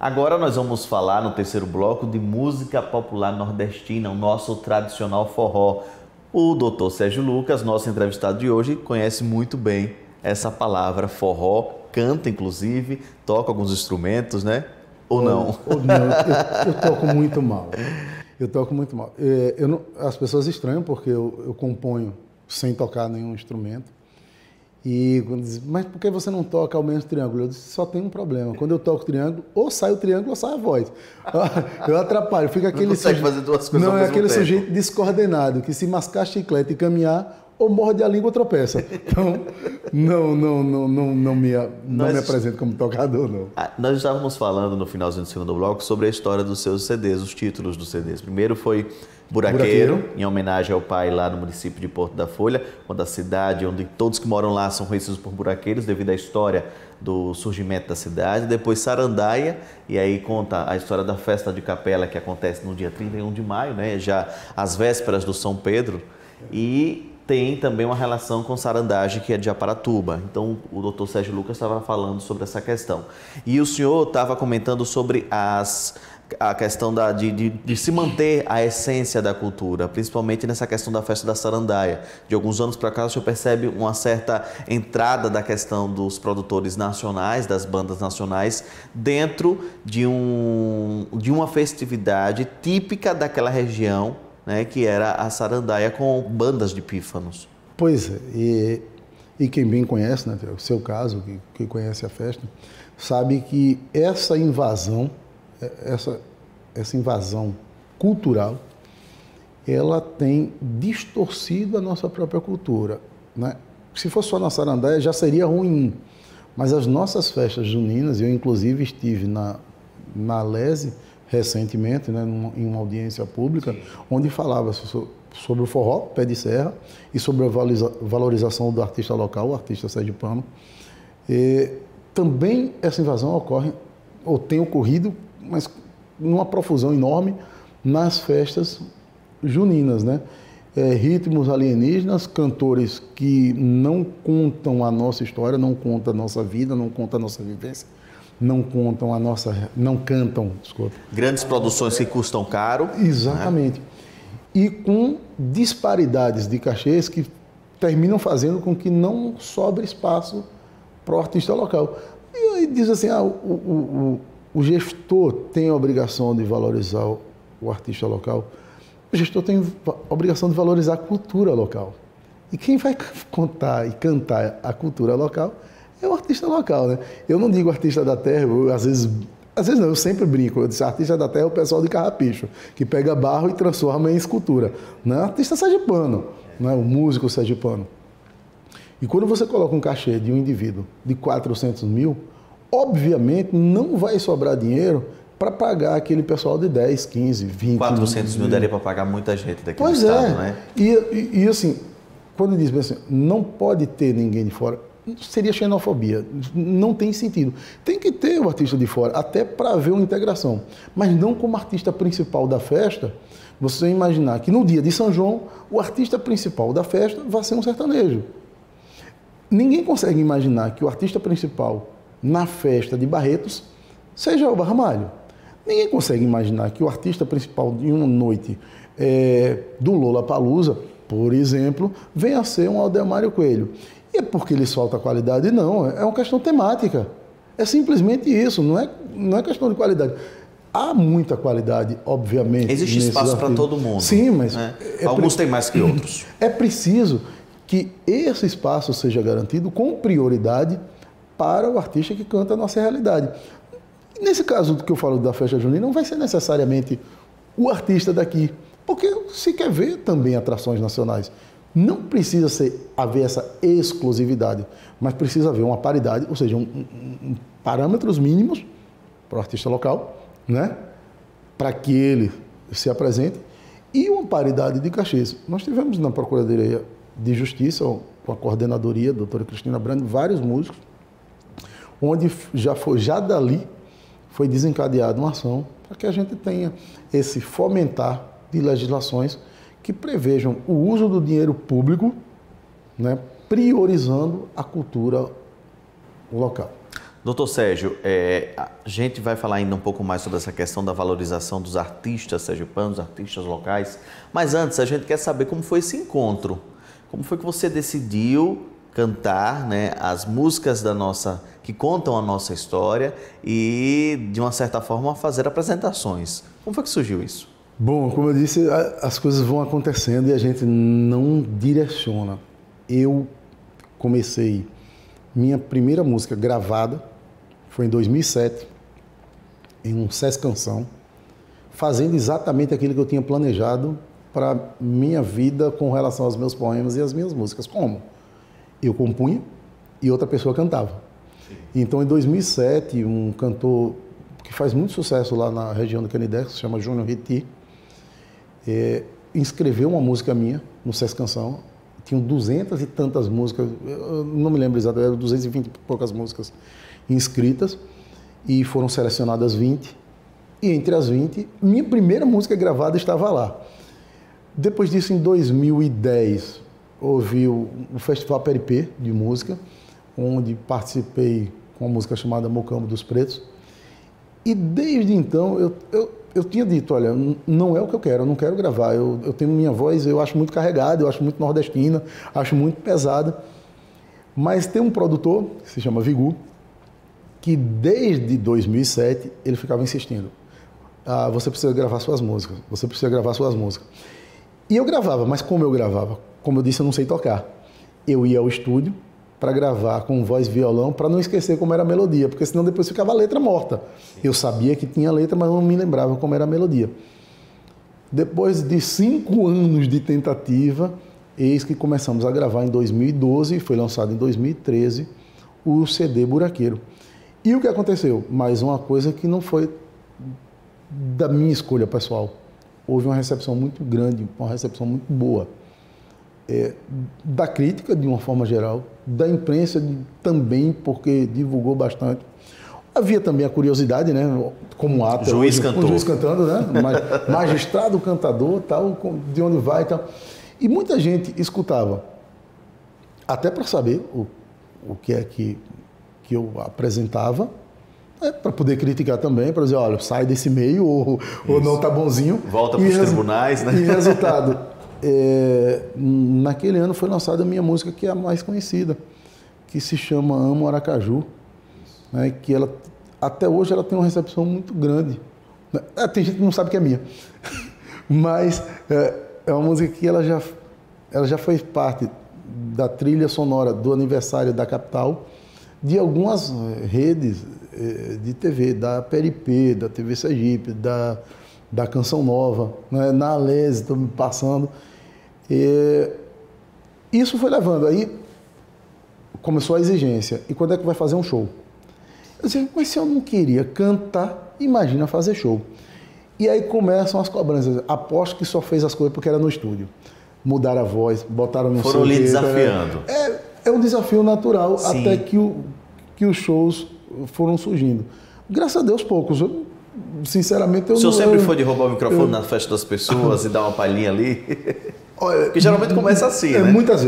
Agora nós vamos falar no terceiro bloco de música popular nordestina, o nosso tradicional forró. O doutor Sérgio Lucas, nosso entrevistado de hoje, conhece muito bem essa palavra forró, canta inclusive, toca alguns instrumentos, né? Ou não? Ou não, eu toco muito mal. Eu toco muito mal. As pessoas estranham porque eu componho sem tocar nenhum instrumento. E quando dizem, mas por que você não toca ao menos triângulo? Eu disse, só tem um problema. Quando eu toco triângulo, ou sai o triângulo ou sai a voz. Eu atrapalho. Fica aquele não consegue fazer duas coisas ao Não, é mesmo aquele tempo. sujeito descoordenado, que se mascar chiclete e caminhar, ou morde a língua ou tropeça. Então, não me apresento como tocador, não. Nós estávamos falando no finalzinho do segundo bloco sobre a história dos seus CDs, os títulos dos CDs. Primeiro foi Buraqueiro, em homenagem ao pai lá no município de Porto da Folha, uma da cidade onde todos que moram lá são conhecidos por buraqueiros devido à história do surgimento da cidade. Depois Sarandaia, e aí conta a história da festa de capela que acontece no dia 31 de maio, né? Já às vésperas do São Pedro. E tem também uma relação com Sarandagem, que é de Aparatuba. Então, o doutor Sérgio Lucas estava falando sobre essa questão. E o senhor estava comentando sobre a questão de se manter a essência da cultura, principalmente nessa questão da festa da Sarandaia. De alguns anos para cá, o senhor percebe uma certa entrada da questão dos produtores nacionais, das bandas nacionais, dentro de uma festividade típica daquela região, né, que era a Sarandaia com bandas de pífanos. Pois é, e quem bem conhece, né, o seu caso, que conhece a festa, sabe que essa invasão cultural, ela tem distorcido a nossa própria cultura, né? Se fosse só na Sarandaia já seria ruim, mas as nossas festas juninas, eu inclusive estive na Lese recentemente, né, em uma audiência pública, onde falava sobre o forró, pé de serra, e sobre a valorização do artista local, o artista sergipano. Também essa invasão ocorre, ou tem ocorrido, mas numa profusão enorme nas festas juninas, né? Ritmos alienígenas, cantores que não contam a nossa história, não contam a nossa vida, não contam a nossa vivência, não cantam, desculpa. Grandes produções que custam caro. Exatamente. Né? E com disparidades de cachês que terminam fazendo com que não sobre espaço para o artista local. E aí diz assim, o gestor tem a obrigação de valorizar o artista local. O gestor tem a obrigação de valorizar a cultura local. E quem vai contar e cantar a cultura local é o artista local, né? Eu não digo artista da terra, às vezes não, eu sempre brinco. Eu disse, artista da terra é o pessoal de Carrapicho, que pega barro e transforma em escultura. Não é artista sergipano, não é o músico sergipano. E quando você coloca um cachê de um indivíduo de 400 mil, obviamente não vai sobrar dinheiro para pagar aquele pessoal de 10, 15, 20... 400 mil daria para pagar muita gente daqui pois do estado, né? E assim, quando diz assim, não pode ter ninguém de fora, seria xenofobia, não tem sentido. Tem que ter o artista de fora, até para haver uma integração, mas não como artista principal da festa. Você imaginar que no dia de São João, o artista principal da festa vai ser um sertanejo. Ninguém consegue imaginar que o artista principal na festa de Barretos seja o Ramalho. Ninguém consegue imaginar que o artista principal de uma noite do Lollapalooza, por exemplo, venha a ser um Aldemário Coelho. E é porque lhes falta qualidade? Não, é uma questão temática. É simplesmente isso, não é questão de qualidade. Há muita qualidade, obviamente. Existe espaço para todo mundo. Sim, mas... Né? Alguns têm mais que outros. É preciso que esse espaço seja garantido com prioridade para o artista que canta a nossa realidade. Nesse caso que eu falo da festa junina, não vai ser necessariamente o artista daqui, porque se quer ver também atrações nacionais. Não precisa haver essa exclusividade, mas precisa haver uma paridade, ou seja, parâmetros mínimos para o artista local, né? Para que ele se apresente, e uma paridade de cachês. Nós tivemos na Procuradoria de Justiça, com a coordenadoria, a doutora Cristina Brandi, vários músicos, onde já dali foi desencadeada uma ação para que a gente tenha esse fomentar de legislações que prevejam o uso do dinheiro público, né, priorizando a cultura local. Doutor Sérgio, a gente vai falar ainda um pouco mais sobre essa questão da valorização dos artistas sergipanos, artistas locais, mas antes a gente quer saber como foi esse encontro. Como foi que você decidiu cantar, né, as músicas que contam a nossa história e, de uma certa forma, fazer apresentações? Como foi que surgiu isso? Bom, como eu disse, as coisas vão acontecendo e a gente não direciona. Eu comecei minha primeira música gravada, foi em 2007, em um Sesc Canção, fazendo exatamente aquilo que eu tinha planejado para minha vida com relação aos meus poemas e às minhas músicas. Como? Eu compunha e outra pessoa cantava. Sim. Então, em 2007, um cantor que faz muito sucesso lá na região do Canindé, que se chama Júnior Riti, inscreveu uma música minha no Sesc Canção. Tinham 200 e tantas músicas, eu não me lembro exatamente, eram 220 e poucas músicas inscritas, e foram selecionadas 20, e entre as 20, minha primeira música gravada estava lá. Depois disso, em 2010, houve o Festival Peripê de música, onde participei com uma música chamada Mocambo dos Pretos, e desde então eu tinha dito, olha, não é o que eu quero, eu não quero gravar, eu tenho minha voz, eu acho muito carregada, eu acho muito nordestina, acho muito pesada, mas tem um produtor, que se chama Vigu, que desde 2007 ele ficava insistindo, você precisa gravar suas músicas, você precisa gravar suas músicas. E eu gravava, mas como eu gravava? Como eu disse, eu não sei tocar. Eu ia ao estúdio para gravar com voz e violão, para não esquecer como era a melodia, porque senão depois ficava a letra morta. Eu sabia que tinha letra, mas não me lembrava como era a melodia. Depois de 5 anos de tentativa, eis que começamos a gravar em 2012, foi lançado em 2013, o CD Buraqueiro. E o que aconteceu? Mais uma coisa que não foi da minha escolha pessoal. Houve uma recepção muito grande, uma recepção muito boa. Da crítica, de uma forma geral, da imprensa também, porque divulgou bastante. Havia também a curiosidade, né? Como ato, juiz cantor. Um juiz cantando, né? Magistrado, cantador, tal, de onde vai, tal. E muita gente escutava, até para saber o que é que eu apresentava, para poder criticar também, para dizer, olha, sai desse meio ou não tá bonzinho. Volta para os tribunais, né? E resultado, naquele ano foi lançada a minha música, que é a mais conhecida, que se chama Amo Aracaju, né? Que ela, até hoje ela tem uma recepção muito grande. Tem gente que não sabe que é minha, mas é uma música que ela já fez parte da trilha sonora do aniversário da capital, de algumas redes de TV, da Peripê, da TV Sergipe, da Canção Nova, né? Na Alese, estou me passando. Isso foi levando, aí começou a exigência. E quando é que vai fazer um show? Eu disse, mas se eu não queria cantar, imagina fazer show. E aí começam as cobranças. Aposto que só fez as coisas porque era no estúdio. Mudaram a voz, botaram no Foram lhe desafiando. É um desafio natural. Sim. Até que os shows foram surgindo. Graças a Deus, poucos. Sinceramente, eu não... O senhor sempre foi de roubar o microfone na festa das pessoas e dar uma palhinha ali? Porque geralmente começa assim, né? Muitas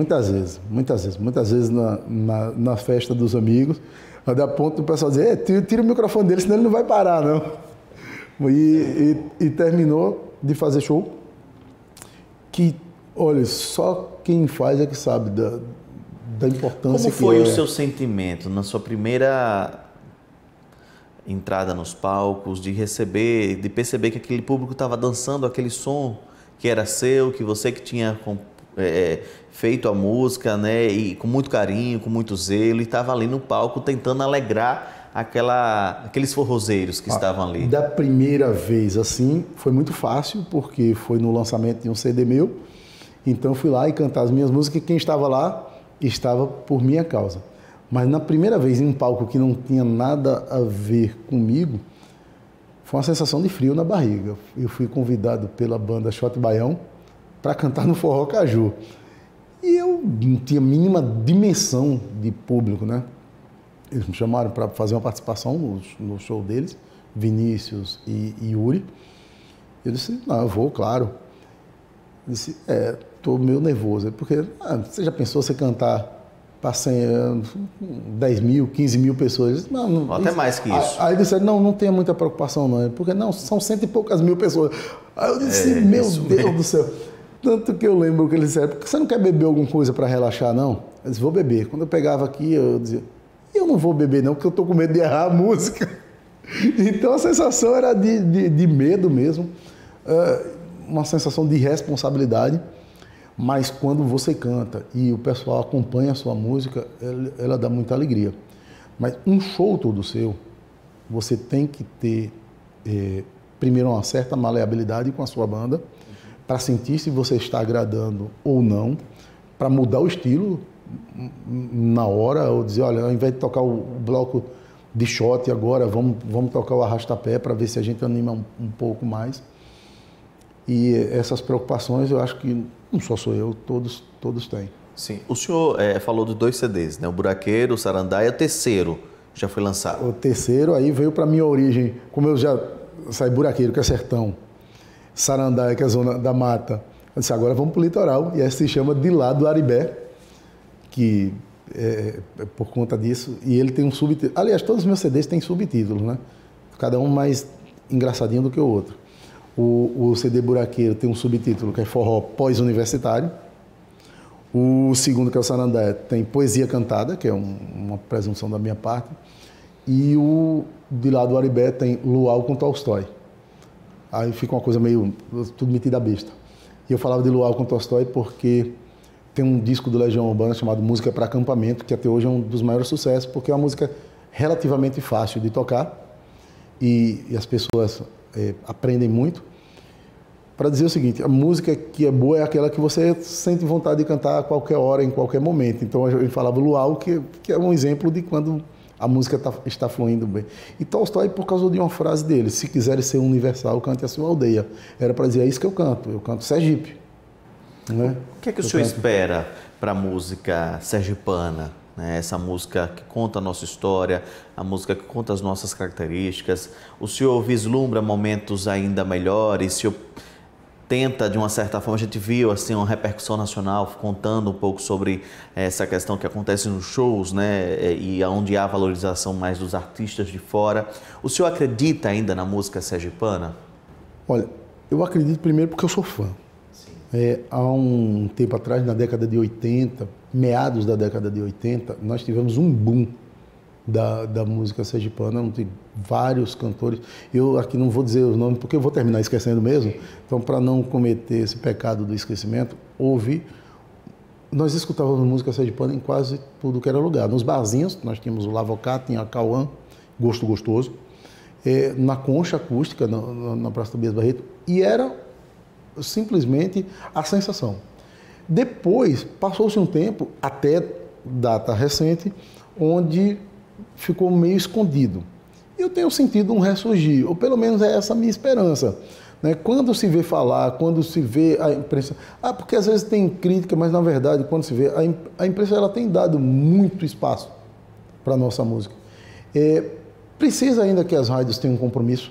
vezes na festa dos amigos, até a ponto do pessoal dizer, tira o microfone dele, senão ele não vai parar, não. E terminou de fazer show, que, olha, só quem faz é que sabe da importância. Como foi o seu sentimento na sua primeira entrada nos palcos, de perceber que aquele público estava dançando aquele som que era seu, que você que tinha feito a música, né, e com muito carinho, com muito zelo, e estava ali no palco tentando alegrar aqueles forrozeiros que estavam ali? Da primeira vez, assim, foi muito fácil, porque foi no lançamento de um CD meu, então fui lá e cantar as minhas músicas, e quem estava lá estava por minha causa. Mas na primeira vez em um palco que não tinha nada a ver comigo, foi uma sensação de frio na barriga. Eu fui convidado pela banda Shot Baião para cantar no Forró Caju. E eu não tinha a mínima dimensão de público, né? Eles me chamaram para fazer uma participação no show deles, Vinícius e Yuri. Eu disse, não, eu vou, claro. Eu disse, estou meio nervoso, porque você já pensou você cantar para 10 mil, 15 mil pessoas. Não, até mais que isso. Aí disseram, não tenha muita preocupação não, porque não, são 100 e poucas mil pessoas. Aí eu disse, meu Deus do céu. Tanto que eu lembro que eles disseram, por que você não quer beber alguma coisa para relaxar, não? Eu disse, vou beber. Quando eu pegava aqui, eu dizia, eu não vou beber não, porque eu estou com medo de errar a música. Então a sensação era de medo mesmo, uma sensação de responsabilidade. Mas quando você canta e o pessoal acompanha a sua música, ela dá muita alegria. Mas um show todo seu, você tem que ter, primeiro, uma certa maleabilidade com a sua banda, para sentir se você está agradando ou não, para mudar o estilo na hora, ou dizer, olha, ao invés de tocar o bloco de shot agora, vamos tocar o arrasta-pé para ver se a gente anima um pouco mais. E essas preocupações, eu acho que não só sou eu, todos têm. Sim. O senhor falou de 2 CDs, né? O Buraqueiro, o Sarandaia, o terceiro já foi lançado. O terceiro aí veio para minha origem, como eu já saí Buraqueiro, que é sertão, Sarandaia, que é a zona da mata. Eu disse, agora vamos para o litoral, e essa se chama De Lá do Aribé, que é por conta disso, e ele tem um subtítulo. Aliás, todos os meus CDs têm subtítulos, né? Cada um mais engraçadinho do que o outro. O CD Buraqueiro tem um subtítulo que é Forró Pós-Universitário. O segundo, que é o Sarandaia, tem Poesia Cantada, que é uma presunção da minha parte. E o De Lá do Aribé tem Luau com Tolstói. Aí fica uma coisa meio tudo metido à besta. E eu falava de Luau com Tolstói porque tem um disco do Legião Urbana chamado Música para Acampamento, que até hoje é um dos maiores sucessos, porque é uma música relativamente fácil de tocar e as pessoas aprendem muito. Para dizer o seguinte, a música que é boa é aquela que você sente vontade de cantar a qualquer hora, em qualquer momento. Então eu falava Luau, que é um exemplo de quando a música está fluindo bem. E Tolstói, por causa de uma frase dele, se quiser ser universal, cante a sua aldeia. Era para dizer, é isso que eu canto Sergipe. Né? O que é que o senhor espera para a música sergipana? Essa música que conta a nossa história, a música que conta as nossas características. O senhor vislumbra momentos ainda melhores? O senhor tenta, de uma certa forma, a gente viu assim, uma repercussão nacional contando um pouco sobre essa questão que acontece nos shows, né? E onde há valorização mais dos artistas de fora. O senhor acredita ainda na música sergipana? Olha, eu acredito primeiro porque eu sou fã. Há um tempo atrás, na década de 80, meados da década de 80, nós tivemos um boom da música sergipana, tem vários cantores. Eu aqui não vou dizer os nomes, porque eu vou terminar esquecendo mesmo. Então, para não cometer esse pecado do esquecimento, nós escutávamos música sergipana em quase tudo que era lugar. Nos barzinhos, nós tínhamos o Lavocá, tinha a Cauã, Gosto Gostoso, na Concha Acústica, na Praça Tobias Barreto, e era simplesmente a sensação. Depois, passou-se um tempo, até data recente, onde ficou meio escondido. Eu tenho sentido um ressurgir, ou pelo menos é essa a minha esperança. Né? Quando se vê falar, quando se vê a imprensa... porque às vezes tem crítica, mas na verdade, quando se vê... A imprensa ela tem dado muito espaço para a nossa música. Precisa ainda que as rádios tenham um compromisso.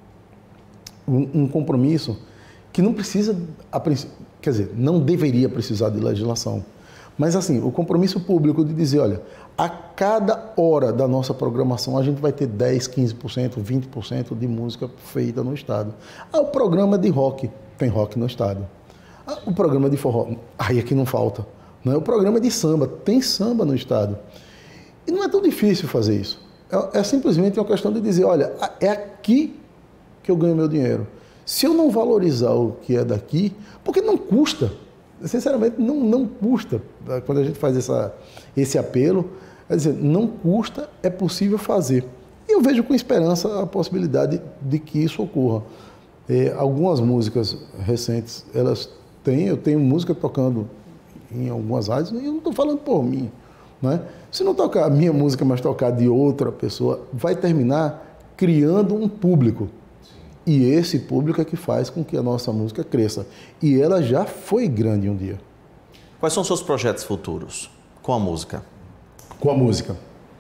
Um compromisso que não precisa... Quer dizer, não deveria precisar de legislação. Mas assim, o compromisso público de dizer, olha, a cada hora da nossa programação a gente vai ter 10, 15%, 20% de música feita no estado. O programa de rock, tem rock no estado. O programa de forró, aí aqui não falta. Não é? O programa de samba, tem samba no estado. E não é tão difícil fazer isso. É simplesmente uma questão de dizer, olha, é aqui que eu ganho meu dinheiro. Se eu não valorizar o que é daqui, porque não custa, sinceramente não custa, quando a gente faz esse apelo, quer dizer, não custa, é possível fazer. E eu vejo com esperança a possibilidade de que isso ocorra. Algumas músicas recentes, eu tenho música tocando em algumas rádios, e eu não estou falando por mim. Né? Se não tocar a minha música, mas tocar de outra pessoa, vai terminar criando um público. E esse público é que faz com que a nossa música cresça. E ela já foi grande um dia. Quais são os seus projetos futuros com a música? Com a música.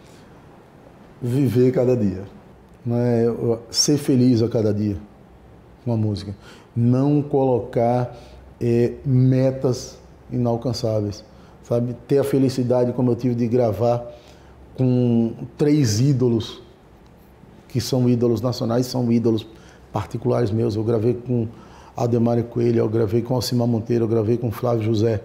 Viver cada dia. Né? Ser feliz a cada dia com a música. Não colocar metas inalcançáveis. sabe? Ter a felicidade, como eu tive, de gravar com 3 ídolos, que são ídolos nacionais, são ídolos particulares meus. Eu gravei com Aldemário Coelho, eu gravei com Alcimar Monteiro, eu gravei com Flávio José.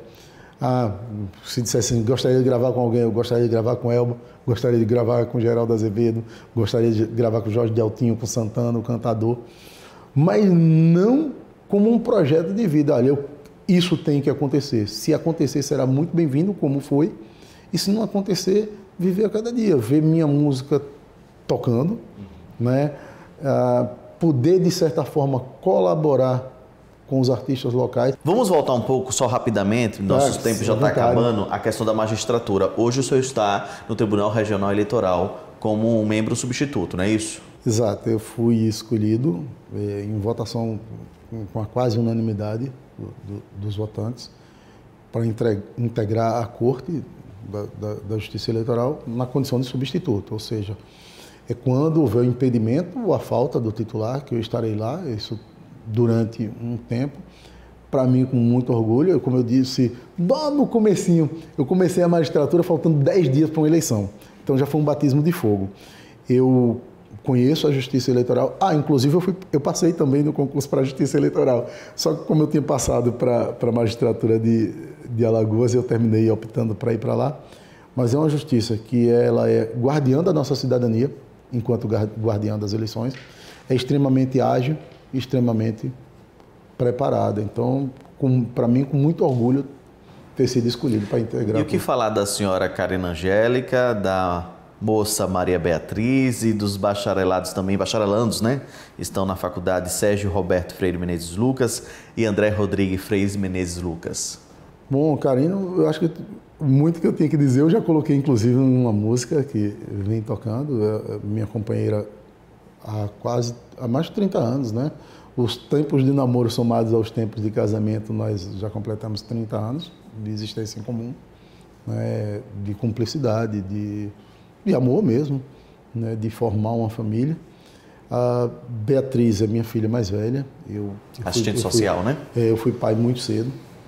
Se dissesse assim, gostaria de gravar com alguém, eu gostaria de gravar com Elba, gostaria de gravar com Geraldo Azevedo, gostaria de gravar com Jorge Deltinho, com Santana, o cantador, mas não como um projeto de vida. Olha, isso tem que acontecer. Se acontecer, será muito bem-vindo, como foi, e se não acontecer, viver a cada dia, ver minha música tocando, né? Poder, de certa forma, colaborar com os artistas locais. Vamos voltar um pouco, só rapidamente, nossos tempos já estão acabando, a questão da magistratura. Hoje o senhor está no Tribunal Regional Eleitoral como um membro substituto, não é isso? Exato, eu fui escolhido em votação com a quase unanimidade dos votantes para integrar a Corte da Justiça Eleitoral na condição de substituto, ou seja, é quando houver o impedimento ou a falta do titular, que eu estarei lá, isso durante um tempo, para mim com muito orgulho. Como eu disse, lá no comecinho, eu comecei a magistratura faltando 10 dias para uma eleição, então já foi um batismo de fogo. Eu conheço a Justiça Eleitoral, inclusive eu passei também no concurso para a Justiça Eleitoral, só que como eu tinha passado para a magistratura de Alagoas, eu terminei optando para ir para lá, mas é uma justiça que ela é guardiã da nossa cidadania, enquanto guardiã das eleições, é extremamente ágil, extremamente preparada. Então, para mim, com muito orgulho, ter sido escolhido para integrar. E o que falar da senhora Karina Angélica, da moça Maria Beatriz e dos bacharelados também, bacharelandos, né? Estão na faculdade Sérgio Roberto Freire Menezes Lucas e André Rodrigues Freire Menezes Lucas. Bom, Karina, eu acho que muito que eu tenho que dizer, eu já coloquei inclusive numa música que vem tocando, minha companheira há mais de 30 anos, né? Os tempos de namoro somados aos tempos de casamento, nós já completamos 30 anos de existência em comum, né? De cumplicidade, de amor mesmo, né? De formar uma família. A Beatriz é minha filha mais velha. Assistente social, né? Eu fui pai muito cedo.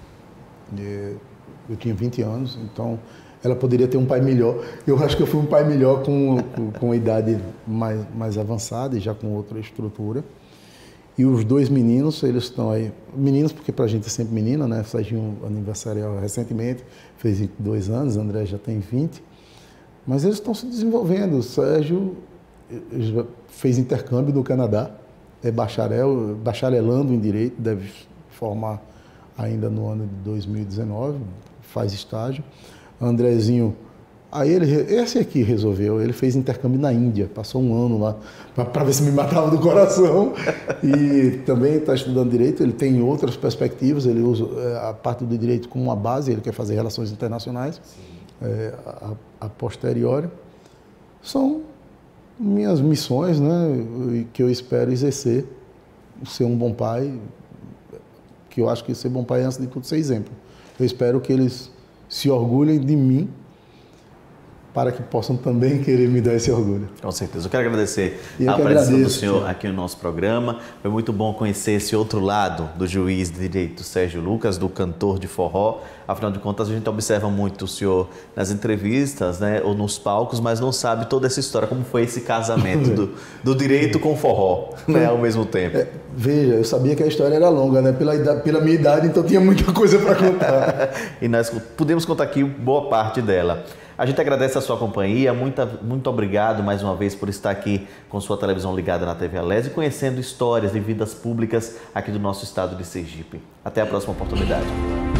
Eu tinha 20 anos, então ela poderia ter um pai melhor. Eu acho que eu fui um pai melhor com a idade mais avançada e já com outra estrutura. E os 2 meninos, eles estão aí... Meninos, porque pra gente é sempre menina, né? Serginho aniversariou recentemente, fez 2 anos, André já tem 20. Mas eles estão se desenvolvendo. O Sérgio já fez intercâmbio no Canadá, é bacharelando em Direito, deve formar ainda no ano de 2019, faz estágio. Andrezinho, esse aqui resolveu, ele fez intercâmbio na Índia, passou um ano lá, para ver se me matava do coração, e também está estudando Direito. Ele tem outras perspectivas, ele usa a parte do Direito como uma base, ele quer fazer relações internacionais, a posteriori. São minhas missões, né, que eu espero exercer, ser um bom pai, que eu acho que ser bom pai é, antes de tudo, ser exemplo. Eu espero que eles se orgulhem de mim, para que possam também querer me dar esse orgulho. Com certeza. Eu quero agradecer a presença do senhor aqui no nosso programa. Foi muito bom conhecer esse outro lado do juiz de direito Sérgio Lucas, do cantor de forró. Afinal de contas, a gente observa muito o senhor nas entrevistas, né, ou nos palcos, mas não sabe toda essa história, como foi esse casamento do direito com forró, né, ao mesmo tempo. Veja, eu sabia que a história era longa, né, pela minha idade, então tinha muita coisa para contar. E nós podemos contar aqui boa parte dela. A gente agradece a sua companhia, muito obrigado mais uma vez por estar aqui com sua televisão ligada na TV Alés e conhecendo histórias de vidas públicas aqui do nosso estado de Sergipe. Até a próxima oportunidade.